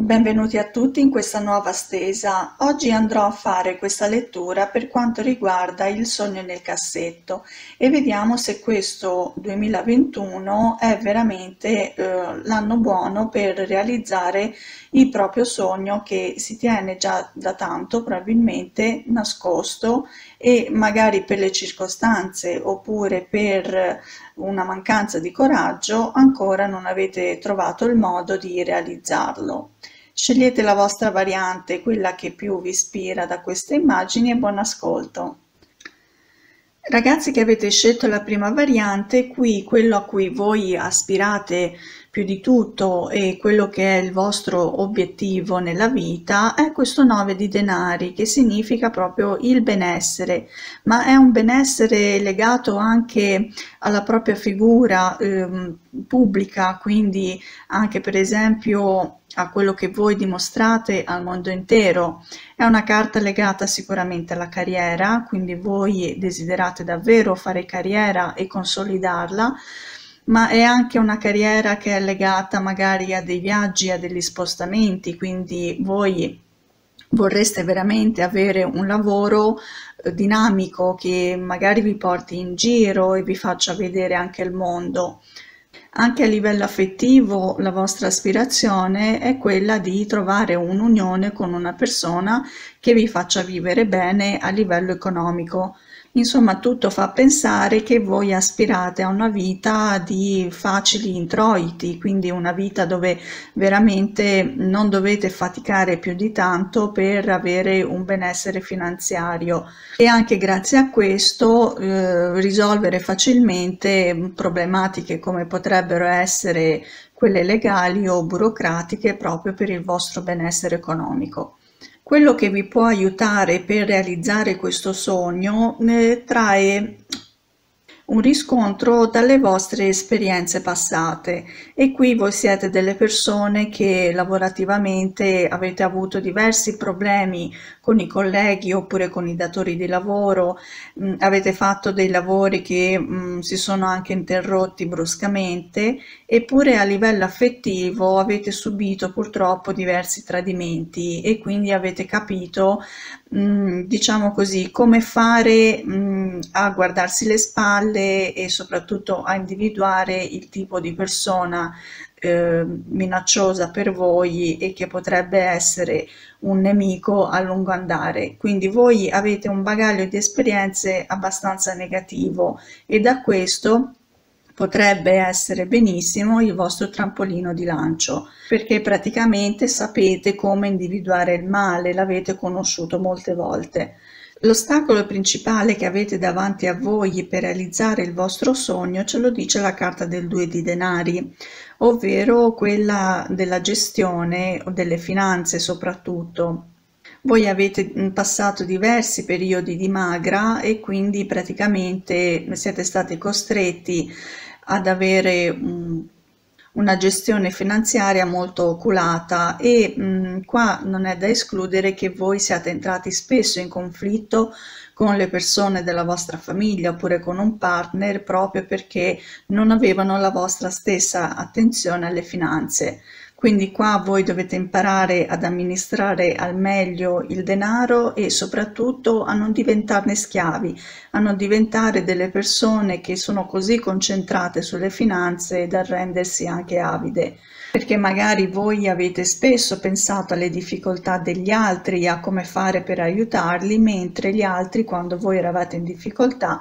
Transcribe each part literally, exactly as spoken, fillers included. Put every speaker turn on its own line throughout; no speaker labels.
Benvenuti a tutti in questa nuova stesa. Oggi andrò a fare questa lettura per quanto riguarda il sogno nel cassetto e vediamo se questo duemilaventuno è veramente eh, l'anno buono per realizzare il proprio sogno che si tiene già da tanto probabilmente nascosto e magari per le circostanze oppure per una mancanza di coraggio ancora non avete trovato il modo di realizzarlo. Scegliete la vostra variante, quella che più vi ispira da queste immagini e buon ascolto. Ragazzi che avete scelto la prima variante, qui quello a cui voi aspirate più di tutto e quello che è il vostro obiettivo nella vita è questo nove di denari, che significa proprio il benessere, ma è un benessere legato anche alla propria figura eh, pubblica, quindi anche per esempio a quello che voi dimostrate al mondo intero. È una carta legata sicuramente alla carriera, quindi voi desiderate davvero fare carriera e consolidarla, ma è anche una carriera che è legata magari a dei viaggi, a degli spostamenti, quindi voi vorreste veramente avere un lavoro eh, dinamico che magari vi porti in giro e vi faccia vedere anche il mondo. Anche a livello affettivo la vostra aspirazione è quella di trovare un'unione con una persona che vi faccia vivere bene a livello economico. Insomma, tutto fa pensare che voi aspirate a una vita di facili introiti, quindi una vita dove veramente non dovete faticare più di tanto per avere un benessere finanziario e anche grazie a questo eh, risolvere facilmente problematiche come potrebbero essere quelle legali o burocratiche proprio per il vostro benessere economico. Quello che vi può aiutare per realizzare questo sogno eh, trae un riscontro dalle vostre esperienze passate e qui voi siete delle persone che lavorativamente avete avuto diversi problemi con i colleghi oppure con i datori di lavoro, mh, avete fatto dei lavori che mh, si sono anche interrotti bruscamente, eppure a livello affettivo avete subito purtroppo diversi tradimenti e quindi avete capito mh, diciamo così, come fare mh, a guardarsi le spalle e soprattutto a individuare il tipo di persona eh, minacciosa per voi e che potrebbe essere un nemico a lungo andare. Quindi voi avete un bagaglio di esperienze abbastanza negativo e da questo potrebbe essere benissimo il vostro trampolino di lancio, perché praticamente sapete come individuare il male, l'avete conosciuto molte volte. L'ostacolo principale che avete davanti a voi per realizzare il vostro sogno ce lo dice la carta del due di denari, ovvero quella della gestione o delle finanze soprattutto. Voi avete passato diversi periodi di magra e quindi praticamente siete stati costretti ad avere um, una gestione finanziaria molto oculata e mh, qua non è da escludere che voi siate entrati spesso in conflitto con le persone della vostra famiglia oppure con un partner proprio perché non avevano la vostra stessa attenzione alle finanze. Quindi qua voi dovete imparare ad amministrare al meglio il denaro e soprattutto a non diventarne schiavi, a non diventare delle persone che sono così concentrate sulle finanze da rendersi anche avide. Perché magari voi avete spesso pensato alle difficoltà degli altri, a come fare per aiutarli, mentre gli altri, quando voi eravate in difficoltà,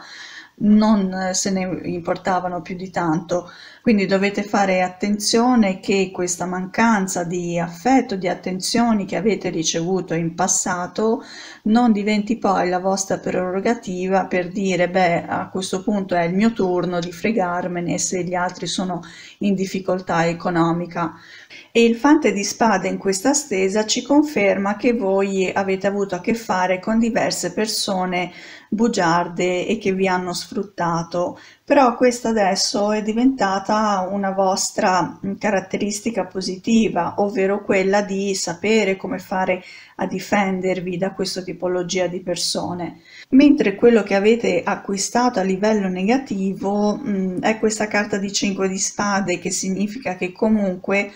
non se ne importavano più di tanto. Quindi dovete fare attenzione che questa mancanza di affetto, di attenzioni che avete ricevuto in passato non diventi poi la vostra prerogativa per dire beh, a questo punto è il mio turno di fregarmene se gli altri sono in difficoltà economica. E il fante di spade in questa stesa ci conferma che voi avete avuto a che fare con diverse persone bugiarde e che vi hanno sfruttato, però questa adesso è diventata una vostra caratteristica positiva, ovvero quella di sapere come fare a difendervi da questa tipologia di persone, mentre quello che avete acquistato a livello negativo mh, è questa carta di cinque di spade, che significa che comunque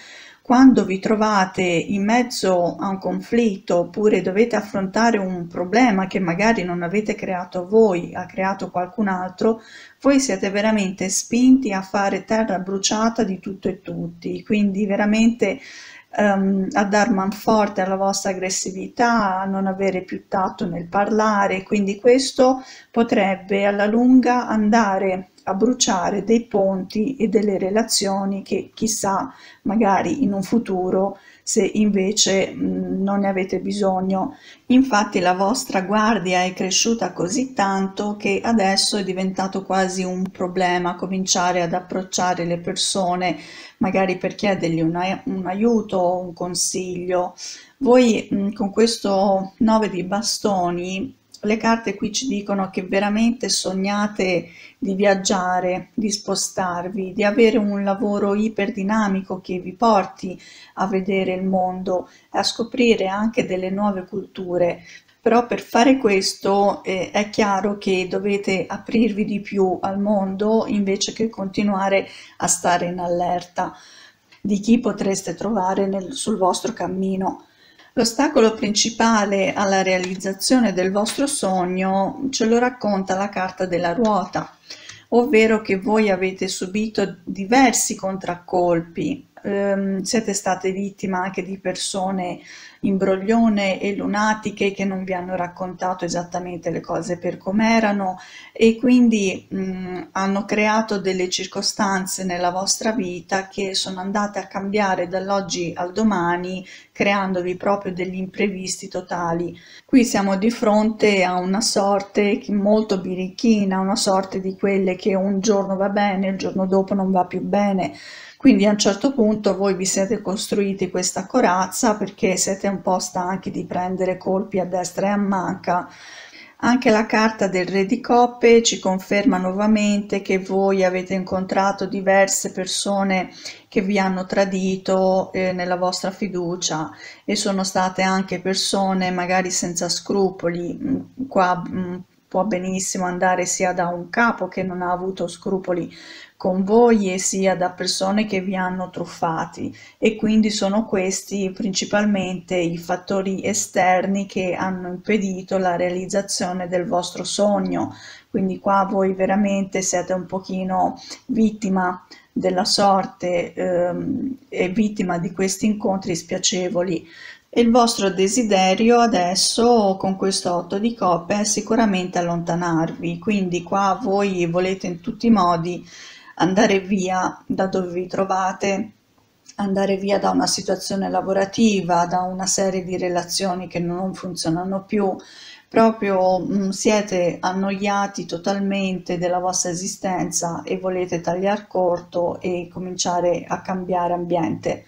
Quando vi trovate in mezzo a un conflitto oppure dovete affrontare un problema che magari non avete creato voi, ha creato qualcun altro, voi siete veramente spinti a fare terra bruciata di tutto e tutti, quindi veramente um, a dar manforte alla vostra aggressività, a non avere più tatto nel parlare, quindi questo potrebbe alla lunga andare a bruciare dei ponti e delle relazioni che chissà magari in un futuro, se invece mh, non ne avete bisogno. Infatti la vostra guardia è cresciuta così tanto che adesso è diventato quasi un problema cominciare ad approcciare le persone magari per chiedergli un, un aiuto o un consiglio. Voi mh, con questo nove di bastoni, le carte qui ci dicono che veramente sognate di viaggiare, di spostarvi, di avere un lavoro iperdinamico che vi porti a vedere il mondo e a scoprire anche delle nuove culture. Però per fare questo eh, è chiaro che dovete aprirvi di più al mondo invece che continuare a stare in allerta di chi potreste trovare nel, sul vostro cammino. L'ostacolo principale alla realizzazione del vostro sogno ce lo racconta la carta della ruota, ovvero che voi avete subito diversi contraccolpi, ehm, siete state vittima anche di persone imbroglione e lunatiche che non vi hanno raccontato esattamente le cose per com'erano e quindi mh, hanno creato delle circostanze nella vostra vita che sono andate a cambiare dall'oggi al domani, creandovi proprio degli imprevisti totali. Qui siamo di fronte a una sorte molto birichina, una sorte di quelle che un giorno va bene, il giorno dopo non va più bene. Quindi a un certo punto voi vi siete costruiti questa corazza perché siete un po' stanchi di prendere colpi a destra e a manca. Anche la carta del Re di Coppe ci conferma nuovamente che voi avete incontrato diverse persone che vi hanno tradito eh, nella vostra fiducia e sono state anche persone magari senza scrupoli. Qua mh, può benissimo andare sia da un capo che non ha avuto scrupoli con voi e sia da persone che vi hanno truffati e quindi sono questi principalmente i fattori esterni che hanno impedito la realizzazione del vostro sogno. Quindi qua voi veramente siete un pochino vittima della sorte ehm, e vittima di questi incontri spiacevoli. E il vostro desiderio adesso con questo otto di coppe è sicuramente allontanarvi, quindi qua voi volete in tutti i modi andare via da dove vi trovate, andare via da una situazione lavorativa, da una serie di relazioni che non funzionano più, proprio mh, siete annoiati totalmente della vostra esistenza e volete tagliare corto e cominciare a cambiare ambiente.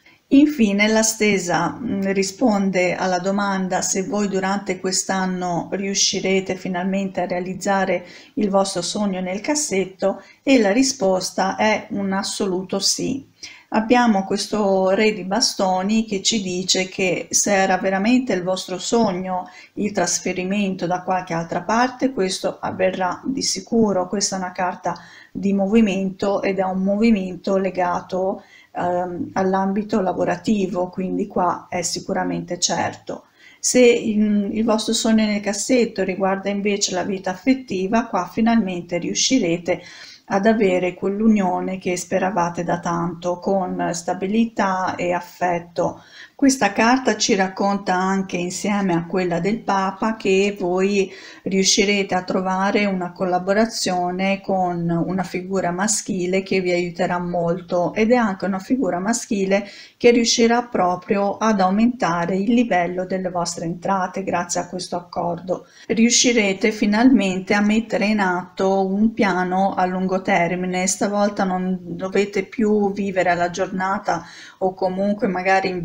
Infine la stesa mh, risponde alla domanda se voi durante quest'anno riuscirete finalmente a realizzare il vostro sogno nel cassetto e la risposta è un assoluto sì. Abbiamo questo Re di bastoni che ci dice che se era veramente il vostro sogno il trasferimento da qualche altra parte, questo avverrà di sicuro. Questa è una carta di movimento ed è un movimento legato ehm, all'ambito lavorativo, quindi qua è sicuramente certo. Se il, il vostro sogno nel cassetto riguarda invece la vita affettiva, qua finalmente riuscirete ad avere quell'unione che speravate da tanto, con stabilità e affetto. Questa carta ci racconta anche, insieme a quella del Papa, che voi riuscirete a trovare una collaborazione con una figura maschile che vi aiuterà molto, ed è anche una figura maschile che riuscirà proprio ad aumentare il livello delle vostre entrate grazie a questo accordo. Riuscirete finalmente a mettere in atto un piano a lungo termine, stavolta non dovete più vivere alla giornata o comunque magari in vista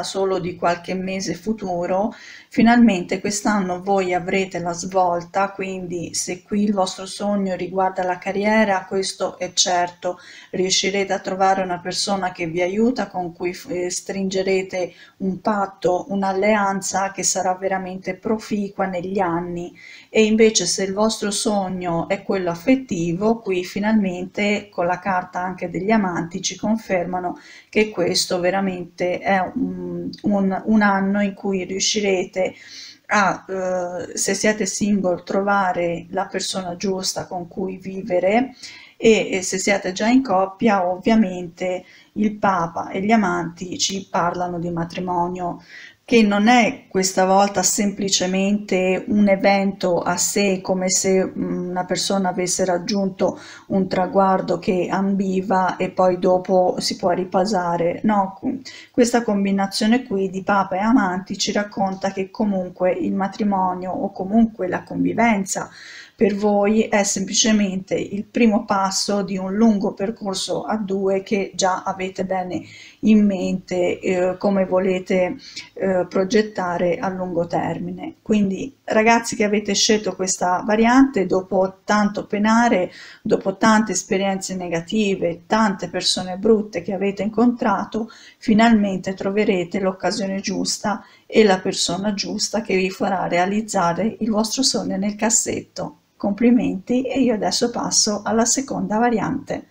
solo di qualche mese futuro, finalmente quest'anno voi avrete la svolta. Quindi se qui il vostro sogno riguarda la carriera, questo è certo, riuscirete a trovare una persona che vi aiuta, con cui eh, stringerete un patto, un'alleanza che sarà veramente proficua negli anni. E invece se il vostro sogno è quello affettivo, qui finalmente con la carta anche degli amanti ci confermano che questo veramente è un, un, un anno in cui riuscirete a, eh, se siete single, trovare la persona giusta con cui vivere, e, e se siete già in coppia, ovviamente il Papa e gli amanti ci parlano di matrimonio, che non è questa volta semplicemente un evento a sé, come se una persona avesse raggiunto un traguardo che ambiva e poi dopo si può ripasare. No, questa combinazione qui di Papa e amanti ci racconta che comunque il matrimonio, o comunque la convivenza, per voi è semplicemente il primo passo di un lungo percorso a due che già avete bene in mente, eh, come volete eh, progettare a lungo termine. Quindi ragazzi che avete scelto questa variante, dopo tanto penare, dopo tante esperienze negative, tante persone brutte che avete incontrato, finalmente troverete l'occasione giusta e la persona giusta che vi farà realizzare il vostro sogno nel cassetto. Complimenti, e io adesso passo alla seconda variante.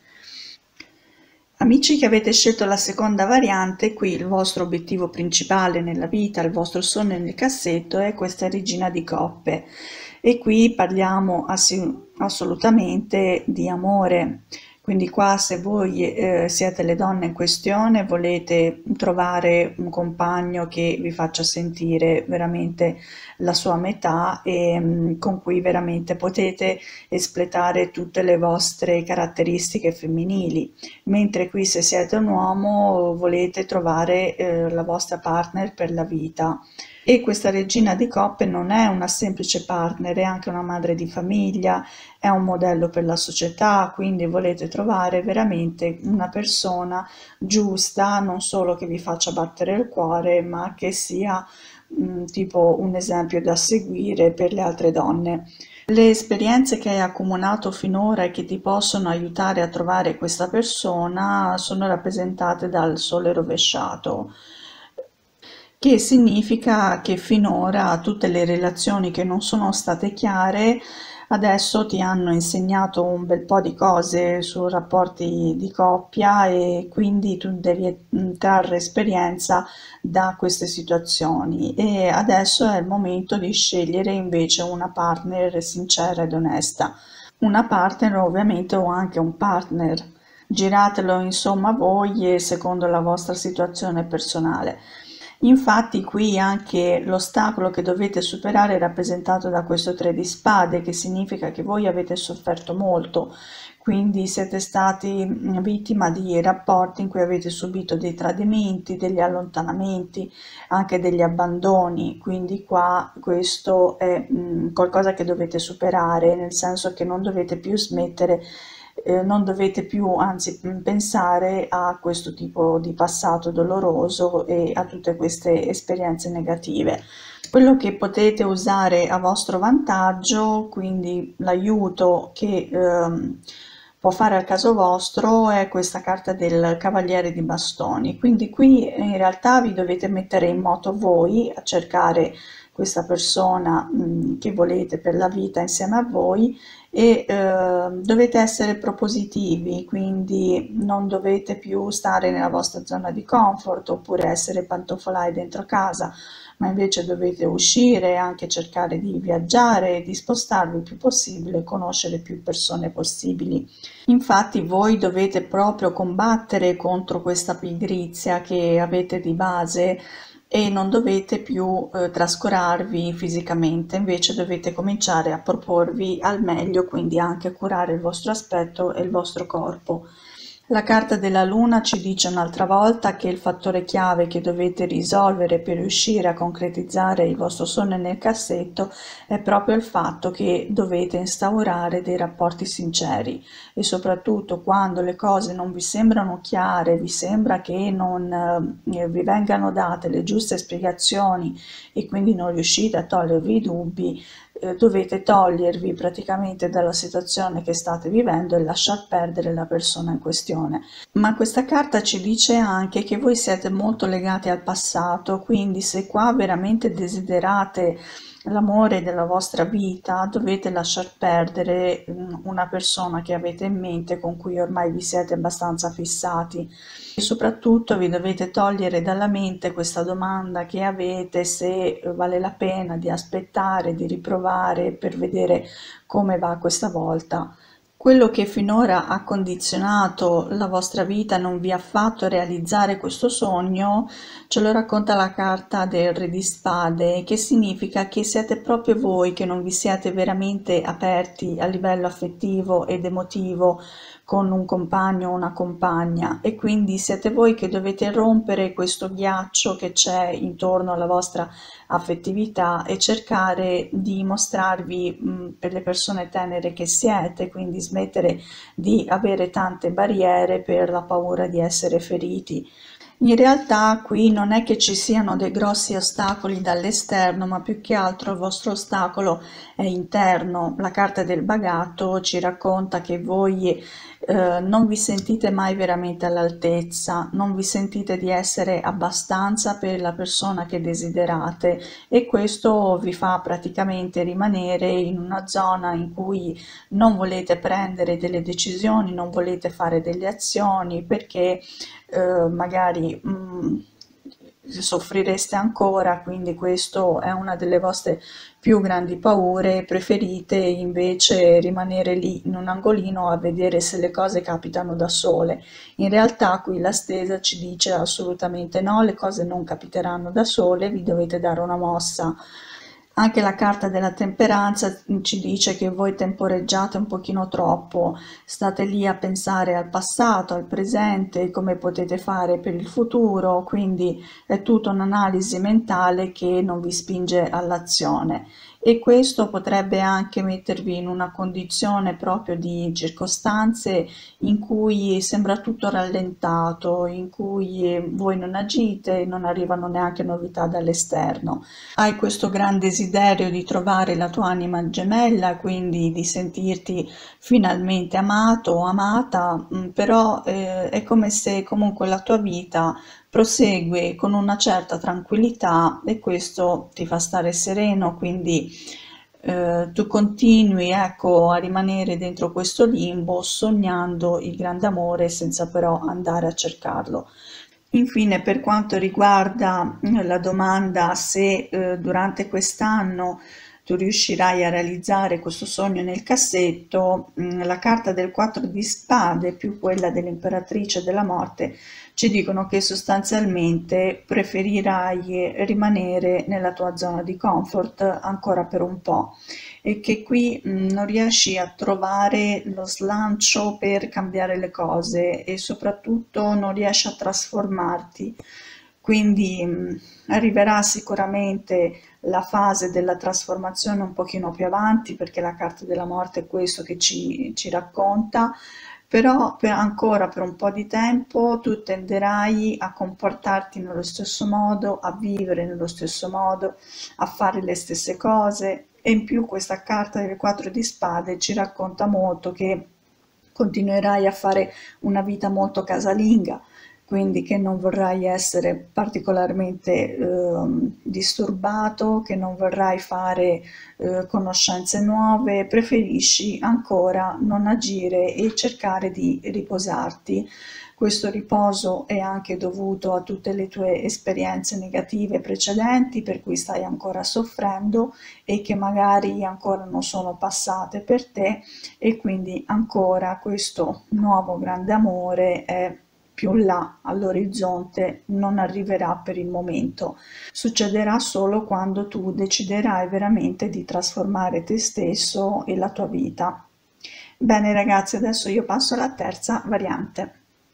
Amici che avete scelto la seconda variante, qui il vostro obiettivo principale nella vita, il vostro sogno nel cassetto è questa regina di coppe, e qui parliamo assolutamente di amore. Quindi qua, se voi eh, siete le donne in questione, volete trovare un compagno che vi faccia sentire veramente la sua metà e mh, con cui veramente potete espletare tutte le vostre caratteristiche femminili, mentre qui, se siete un uomo, volete trovare eh, la vostra partner per la vita. E questa regina di coppe non è una semplice partner, è anche una madre di famiglia, è un modello per la società, quindi volete trovare veramente una persona giusta, non solo che vi faccia battere il cuore, ma che sia mh, tipo un esempio da seguire per le altre donne. Le esperienze che hai accumulato finora e che ti possono aiutare a trovare questa persona sono rappresentate dal sole rovesciato, che significa che finora tutte le relazioni che non sono state chiare adesso ti hanno insegnato un bel po' di cose su rapporti di coppia, e quindi tu devi trarre esperienza da queste situazioni, e adesso è il momento di scegliere invece una partner sincera ed onesta, una partner ovviamente, o anche un partner. Giratelo insomma voi secondo la vostra situazione personale. Infatti qui anche l'ostacolo che dovete superare è rappresentato da questo tre di spade, che significa che voi avete sofferto molto, quindi siete stati vittima di rapporti in cui avete subito dei tradimenti, degli allontanamenti, anche degli abbandoni. Quindi qua questo è mh, qualcosa che dovete superare, nel senso che non dovete più smettere, Eh, non dovete più anzi pensare a questo tipo di passato doloroso e a tutte queste esperienze negative. Quello che potete usare a vostro vantaggio, quindi l'aiuto che ehm, può fare al caso vostro, è questa carta del Cavaliere di Bastoni. Quindi qui in realtà vi dovete mettere in moto voi a cercare questa persona mh, che volete per la vita insieme a voi, e eh, dovete essere propositivi, quindi non dovete più stare nella vostra zona di comfort oppure essere pantofolai dentro casa, ma invece dovete uscire e anche cercare di viaggiare, di spostarvi il più possibile, conoscere più persone possibili. Infatti voi dovete proprio combattere contro questa pigrizia che avete di base, e non dovete più eh, trascurarvi fisicamente, invece dovete cominciare a proporvi al meglio, quindi anche curare il vostro aspetto e il vostro corpo. La carta della luna ci dice un'altra volta che il fattore chiave che dovete risolvere per riuscire a concretizzare il vostro sogno nel cassetto è proprio il fatto che dovete instaurare dei rapporti sinceri, e soprattutto quando le cose non vi sembrano chiare, vi sembra che non eh, vi vengano date le giuste spiegazioni e quindi non riuscite a togliervi i dubbi, eh, dovete togliervi praticamente dalla situazione che state vivendo e lasciar perdere la persona in questione. Ma questa carta ci dice anche che voi siete molto legati al passato, quindi se qua veramente desiderate l'amore della vostra vita, dovete lasciar perdere una persona che avete in mente, con cui ormai vi siete abbastanza fissati, e soprattutto vi dovete togliere dalla mente questa domanda che avete, se vale la pena di aspettare, di riprovare per vedere come va questa volta. Quello che finora ha condizionato la vostra vita, non vi ha fatto realizzare questo sogno, ce lo racconta la carta del Re di Spade, che significa che siete proprio voi che non vi siete veramente aperti a livello affettivo ed emotivo con un compagno o una compagna, e quindi siete voi che dovete rompere questo ghiaccio che c'è intorno alla vostra affettività e cercare di mostrarvi mh, per le persone tenere che siete, quindi smettere di avere tante barriere per la paura di essere feriti. In realtà qui non è che ci siano dei grossi ostacoli dall'esterno, ma più che altro il vostro ostacolo è interno. La carta del bagatto ci racconta che voi eh, non vi sentite mai veramente all'altezza, non vi sentite di essere abbastanza per la persona che desiderate, e questo vi fa praticamente rimanere in una zona in cui non volete prendere delle decisioni, non volete fare delle azioni, perché eh, magari mh, soffrireste ancora, quindi questo è una delle vostre più grandi paure. Preferite invece rimanere lì in un angolino a vedere se le cose capitano da sole. In realtà qui la stesa ci dice assolutamente no, le cose non capiteranno da sole, vi dovete dare una mossa. Anche la carta della temperanza ci dice che voi temporeggiate un pochino troppo, state lì a pensare al passato, al presente, come potete fare per il futuro, quindi è tutta un'analisi mentale che non vi spinge all'azione, e questo potrebbe anche mettervi in una condizione proprio di circostanze in cui sembra tutto rallentato, in cui voi non agite, non arrivano neanche novità dall'esterno. Hai questo gran desiderio di trovare la tua anima gemella, quindi di sentirti finalmente amato o amata, però eh, è come se comunque la tua vita prosegue con una certa tranquillità e questo ti fa stare sereno, quindi eh, tu continui, ecco, a rimanere dentro questo limbo sognando il grande amore senza però andare a cercarlo. Infine, per quanto riguarda la domanda se eh, durante quest'anno tu riuscirai a realizzare questo sogno nel cassetto, mh, la carta del quattro di spade più quella dell'imperatrice della morte ci dicono che sostanzialmente preferirai rimanere nella tua zona di comfort ancora per un po', e che qui mh, non riesci a trovare lo slancio per cambiare le cose e soprattutto non riesci a trasformarti. Quindi mh, arriverà sicuramente la fase della trasformazione un pochino più avanti, perché la carta della morte è questo che ci, ci racconta, però per ancora per un po' di tempo tu tenderai a comportarti nello stesso modo, a vivere nello stesso modo, a fare le stesse cose, e in più questa carta delle quattro di spade ci racconta molto che continuerai a fare una vita molto casalinga, quindi che non vorrai essere particolarmente eh, disturbato, che non vorrai fare eh, conoscenze nuove, preferisci ancora non agire e cercare di riposarti. Questo riposo è anche dovuto a tutte le tue esperienze negative precedenti, per cui stai ancora soffrendo e che magari ancora non sono passate per te, e quindi ancora questo nuovo grande amore è più là all'orizzonte, non arriverà per il momento. Succederà solo quando tu deciderai veramente di trasformare te stesso e la tua vita. Bene ragazzi, adesso io passo alla terza variante.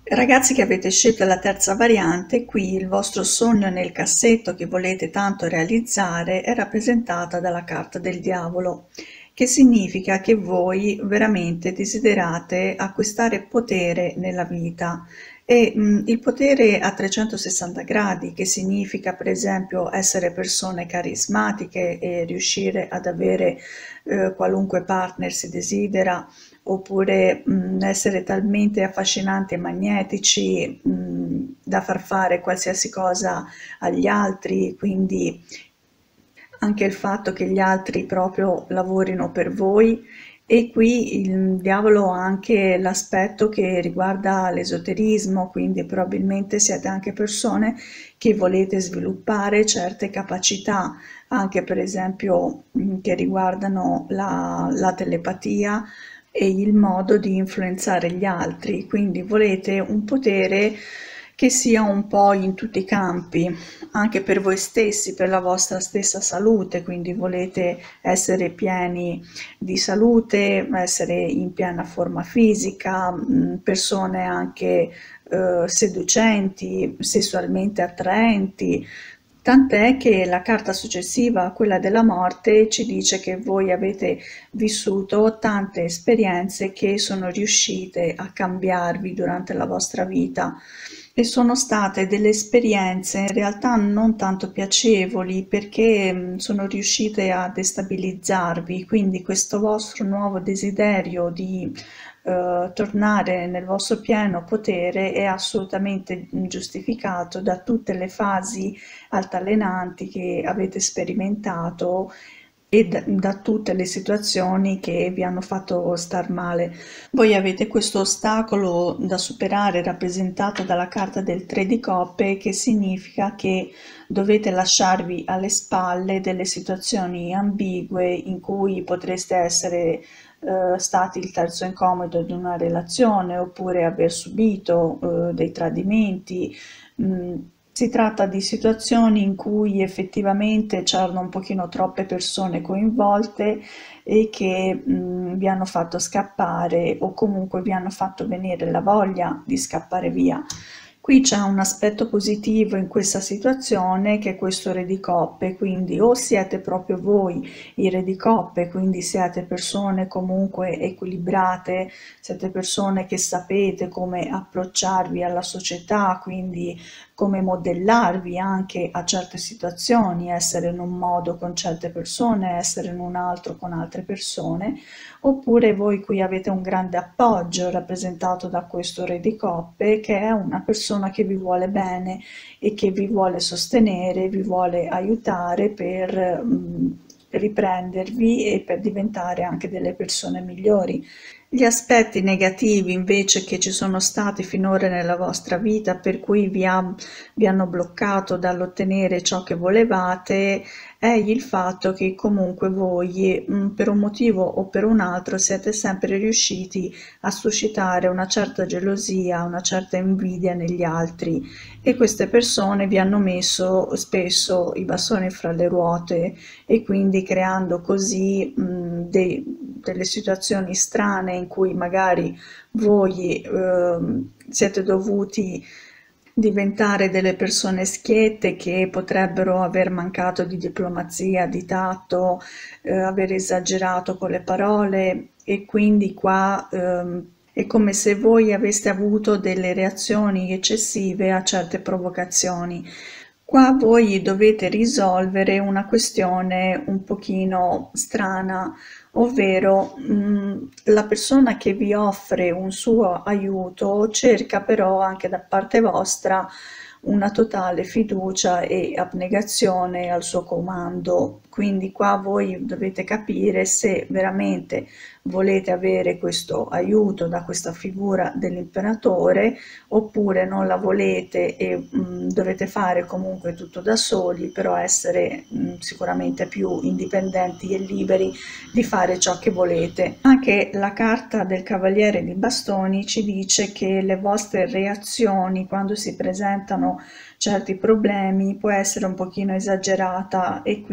Ragazzi che avete scelto la terza variante, qui il vostro sogno nel cassetto che volete tanto realizzare è rappresentata dalla carta del diavolo, che significa che voi veramente desiderate acquistare potere nella vita e mh, il potere a trecentosessanta gradi, che significa per esempio essere persone carismatiche e riuscire ad avere eh, qualunque partner si desidera, oppure mh, essere talmente affascinanti e magnetici mh, da far fare qualsiasi cosa agli altri, quindi anche il fatto che gli altri proprio lavorino per voi. E qui il diavolo ha anche l'aspetto che riguarda l'esoterismo, quindi probabilmente siete anche persone che volete sviluppare certe capacità, anche per esempio mh, che riguardano la, la telepatia e il modo di influenzare gli altri, quindi volete un potere che sia un po' in tutti i campi, anche per voi stessi, per la vostra stessa salute, quindi volete essere pieni di salute, essere in piena forma fisica, mh, persone anche eh, seducenti, sessualmente attraenti. Tant'è che la carta successiva, quella della morte, ci dice che voi avete vissuto tante esperienze che sono riuscite a cambiarvi durante la vostra vita e sono state delle esperienze in realtà non tanto piacevoli perché mh, sono riuscite a destabilizzarvi, quindi questo vostro nuovo desiderio di eh, tornare nel vostro pieno potere è assolutamente giustificato da tutte le fasi altalenanti che avete sperimentato e da, da tutte le situazioni che vi hanno fatto star male. Voi avete questo ostacolo da superare rappresentato dalla carta del tre di coppe, che significa che dovete lasciarvi alle spalle delle situazioni ambigue in cui potreste essere eh, stati il terzo incomodo di una relazione oppure aver subito eh, dei tradimenti. Mm, si tratta di situazioni in cui effettivamente c'erano un pochino troppe persone coinvolte e che mh, vi hanno fatto scappare o comunque vi hanno fatto venire la voglia di scappare via. Qui c'è un aspetto positivo in questa situazione che è questo re di coppe, quindi o siete proprio voi il re di coppe, quindi siete persone comunque equilibrate, siete persone che sapete come approcciarvi alla società, quindi come modellarvi anche a certe situazioni, essere in un modo con certe persone, essere in un altro con altre persone, oppure voi qui avete un grande appoggio rappresentato da questo re di coppe che è una persona che vi vuole bene e che vi vuole sostenere, vi vuole aiutare per mh, riprendervi e per diventare anche delle persone migliori. Gli aspetti negativi invece che ci sono stati finora nella vostra vita, per cui vi, ha, vi hanno bloccato dall'ottenere ciò che volevate, è il fatto che comunque voi, mh, per un motivo o per un altro, siete sempre riusciti a suscitare una certa gelosia, una certa invidia negli altri e queste persone vi hanno messo spesso i bastoni fra le ruote e quindi creando così mh, dei, delle situazioni strane in cui magari voi eh, siete dovuti diventare delle persone schiette che potrebbero aver mancato di diplomazia, di tatto, eh, aver esagerato con le parole e quindi qua ehm, è come se voi aveste avuto delle reazioni eccessive a certe provocazioni. Qua voi dovete risolvere una questione un pochino strana, ovvero mh, la persona che vi offre un suo aiuto cerca però anche da parte vostra una totale fiducia e abnegazione al suo comando. Quindi qua voi dovete capire se veramente volete avere questo aiuto da questa figura dell'imperatore oppure non la volete e mh, dovete fare comunque tutto da soli, però essere mh, sicuramente più indipendenti e liberi di fare ciò che volete. Anche la carta del Cavaliere di Bastoni ci dice che le vostre reazioni quando si presentano certi problemi può essere un pochino esagerata e quindi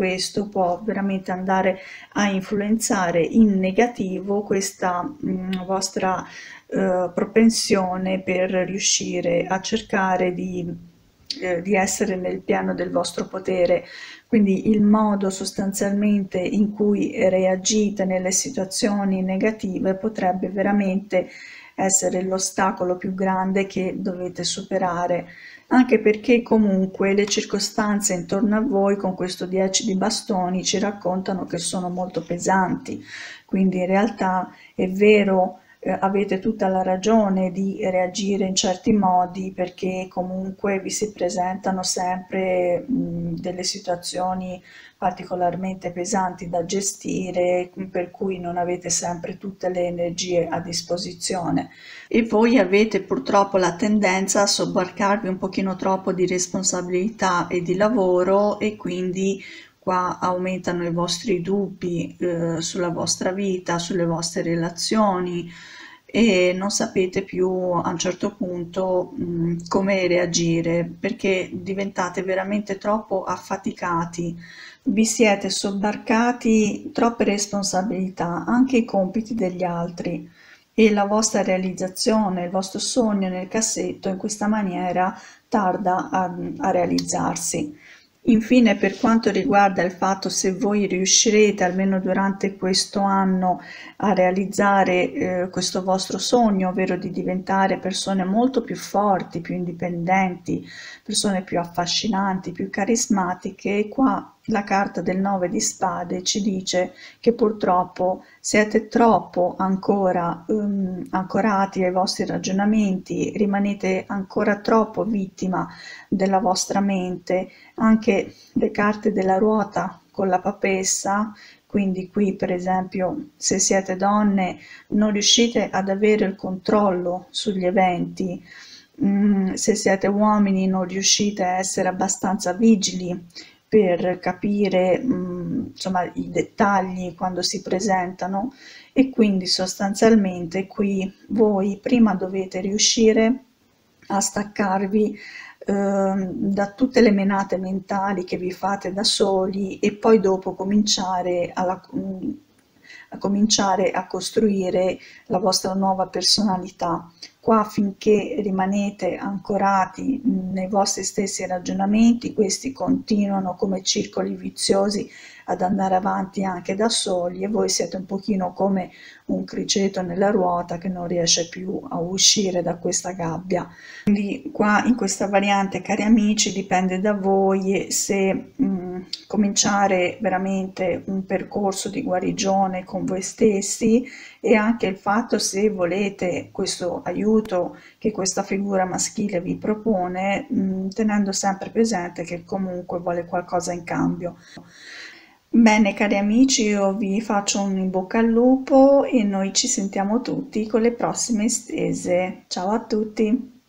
questo può veramente andare a influenzare in negativo questa mh, vostra eh, propensione per riuscire a cercare di, eh, di essere nel piano del vostro potere. Quindi il modo sostanzialmente in cui reagite nelle situazioni negative potrebbe veramente essere l'ostacolo più grande che dovete superare, anche perché comunque le circostanze intorno a voi con questo dieci di bastoni ci raccontano che sono molto pesanti, quindi in realtà è vero, eh, avete tutta la ragione di reagire in certi modi, perché comunque vi si presentano sempre mh, delle situazioni particolarmente pesanti da gestire, per cui non avete sempre tutte le energie a disposizione e voi avete purtroppo la tendenza a sobbarcarvi un pochino troppo di responsabilità e di lavoro, e quindi qua aumentano i vostri dubbi eh, sulla vostra vita, sulle vostre relazioni, e non sapete più a un certo punto mh, come reagire, perché diventate veramente troppo affaticati, vi siete sobbarcati troppe responsabilità, anche i compiti degli altri, e la vostra realizzazione, il vostro sogno nel cassetto in questa maniera tarda a, a realizzarsi. Infine, per quanto riguarda il fatto se voi riuscirete almeno durante questo anno a realizzare eh, questo vostro sogno, ovvero di diventare persone molto più forti, più indipendenti, persone più affascinanti, più carismatiche, qua la carta del nove di spade ci dice che purtroppo siete troppo ancora um, ancorati ai vostri ragionamenti, rimanete ancora troppo vittima della vostra mente. Anche le carte della ruota con la papessa, quindi qui per esempio se siete donne non riuscite ad avere il controllo sugli eventi, mm, se siete uomini non riuscite a essere abbastanza vigili per capire mh, insomma, i dettagli quando si presentano, e quindi sostanzialmente qui voi prima dovete riuscire a staccarvi eh, da tutte le menate mentali che vi fate da soli, e poi dopo cominciare alla, a cominciare a costruire la vostra nuova personalità. Qua, finché rimanete ancorati nei vostri stessi ragionamenti, questi continuano come circoli viziosi ad andare avanti anche da soli, e voi siete un pochino come un criceto nella ruota che non riesce più a uscire da questa gabbia. Quindi qua in questa variante, cari amici, dipende da voi se mh, cominciare veramente un percorso di guarigione con voi stessi, e anche il fatto se volete questo aiuto che questa figura maschile vi propone, mh, tenendo sempre presente che comunque vuole qualcosa in cambio. Bene, cari amici, io vi faccio un in bocca al lupo e noi ci sentiamo tutti con le prossime stese. Ciao a tutti!